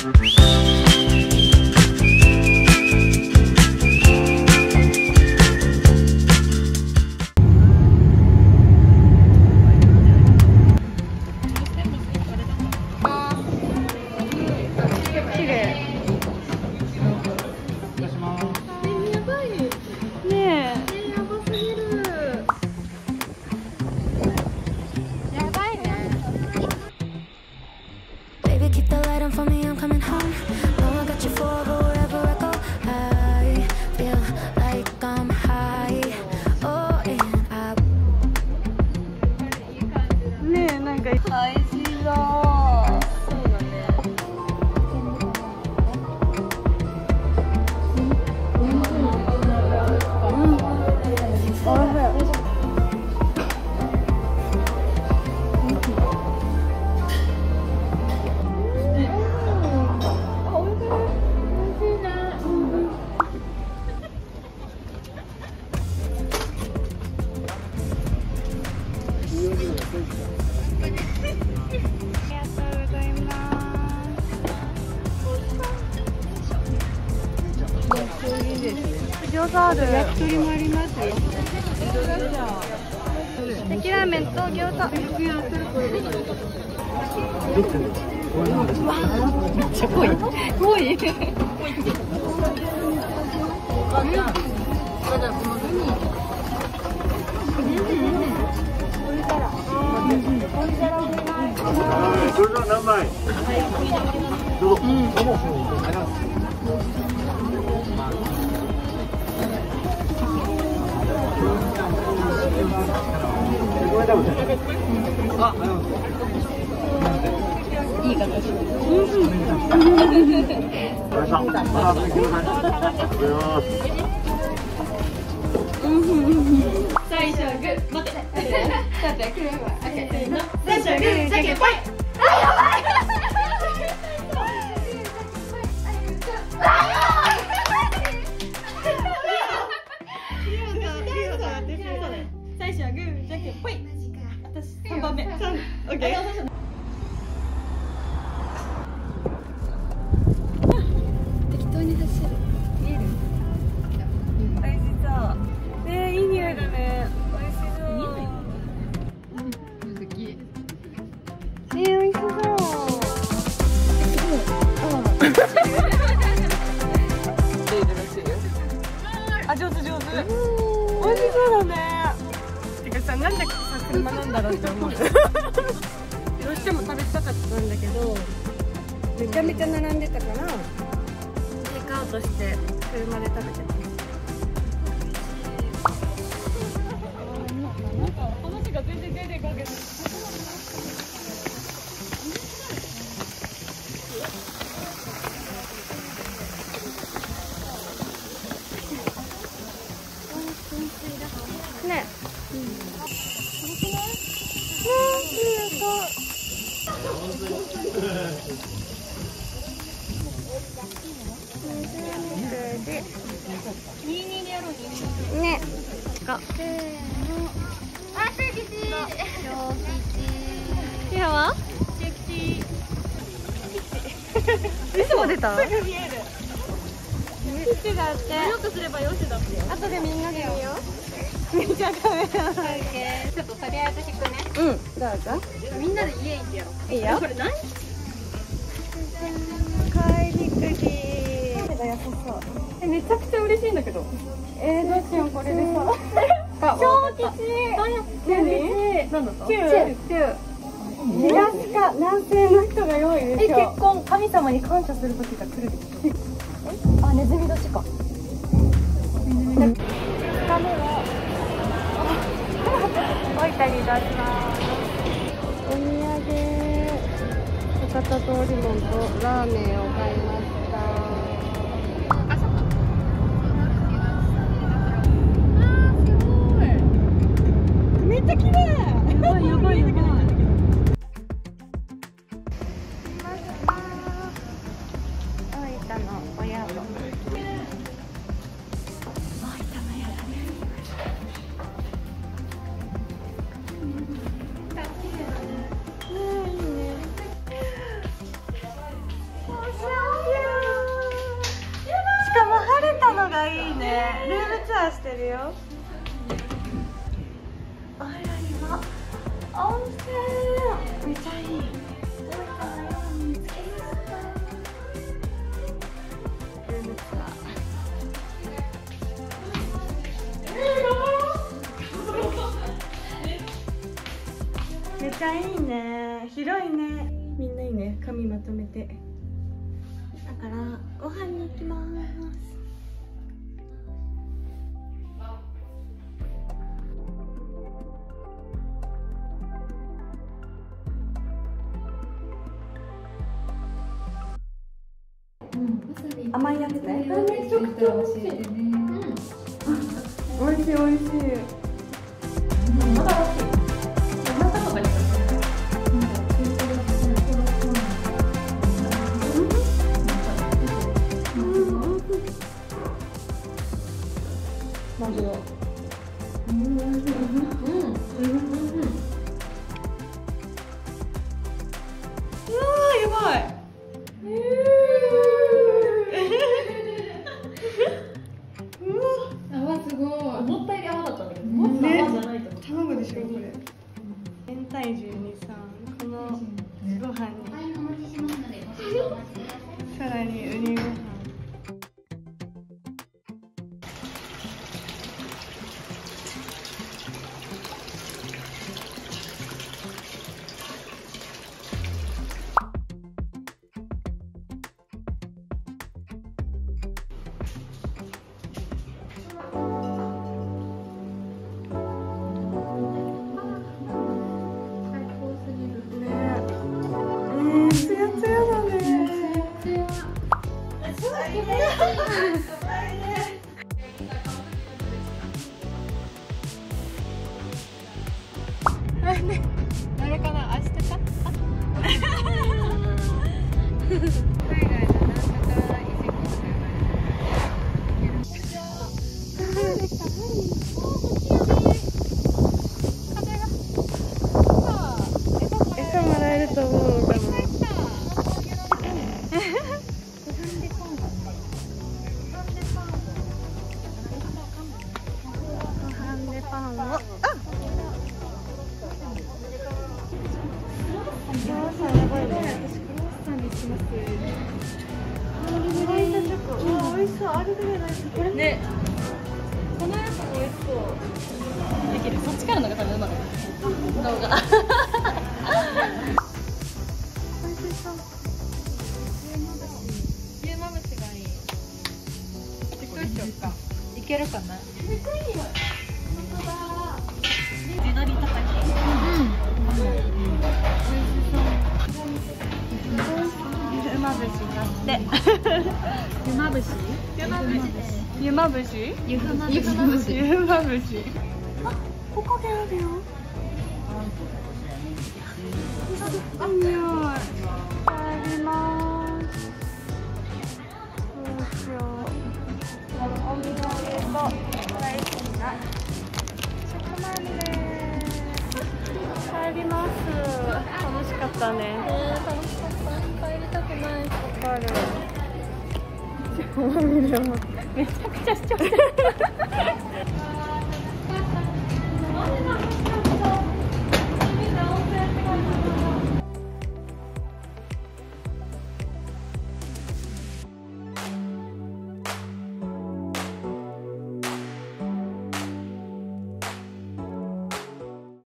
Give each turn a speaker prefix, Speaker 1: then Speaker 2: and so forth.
Speaker 1: 餃子ある。焼き鳥もありますよ。焼きラーメンと餃子。めっちゃ濃い。濃い。
Speaker 2: それでは何枚？どうぞ。
Speaker 1: いい形。最初はグー、待って。最初はグー、じゃけんぽい。あ、やばい。最初はグー、じゃけんぽい。私3番目。オッケー。適当に走る。見える？美味しそう。ね、いい匂いだね。美味しそう。美味しそう。あ、上手上手。美味しそうだね。てかさ、なんでさ車なんだろうって思う。どうしても食べたかったんだけど、めちゃめちゃ並んでたから、テイクアウトして車で食べてた。話が全然かけない。ね。ね。あ、せーの。あ、せきち。シェアは？せきち。いつも出た？すぐ見える。キチがあって。よくすればよしだってよ。後でみんなで見よう。めっちゃカメラ。ちょっととりあえず引くね。うん。どうぞ。みんなで家行ってやろう。いいよ。これ何？怪力士。優しそう。めちゃくちゃ嬉しいんだけど。どうしようこれでさ。超吉。何？何だった？男性の人が用意でしょ。結婚神様に感謝する時が来るでしょ。あ、ネズミ年か。2日目は置いたり出します。お土産博多通りもんとラーメンを買いました。あ、そっか。すごい。めっちゃ綺麗。やばいやばいやばい。大分のお宿。おしゃわいいね。ルームツアーしてるよ。お風呂にも温泉。めっちゃいい。ルームツアー。めっちゃいいね。広いね。みんないいね。髪まとめて。だからご飯に行きます。甘いやつね。めちゃくちゃ美味しい。美味しい美味しい。まだ美味しい。お腹とかに。マグロ。うわー、やばい。
Speaker 3: すごい。思ったより泡だったんだけど、もっと泡じゃないと思う。
Speaker 1: 卵でしょこれ。全体重にさ、このご飯に。さらにウニご飯。ツヤツヤだね。あれかな、明日か。海外のなんとかいじく餌もらえると思うかな。
Speaker 3: ね、このやつも美味しそう。できる。そっちからのが多分うまくなる。動画。牛まぶしがいい。びっくりしよっか。いけるかな。めっちゃいいよ。本当だ。地鶏とかに。美味しそう。
Speaker 1: ゆまぶしだって。
Speaker 3: ゆまぶし？
Speaker 1: ゆまぶし？
Speaker 3: ゆまぶし。
Speaker 1: ゆまぶし。あ、ここであるよ。いい匂い。帰ります。どうしよう。お土産と大好きな食マンで帰ります。楽しかったね。
Speaker 3: 楽しかった。帰りたくない。
Speaker 1: わかる。めちゃくちゃ主張してる。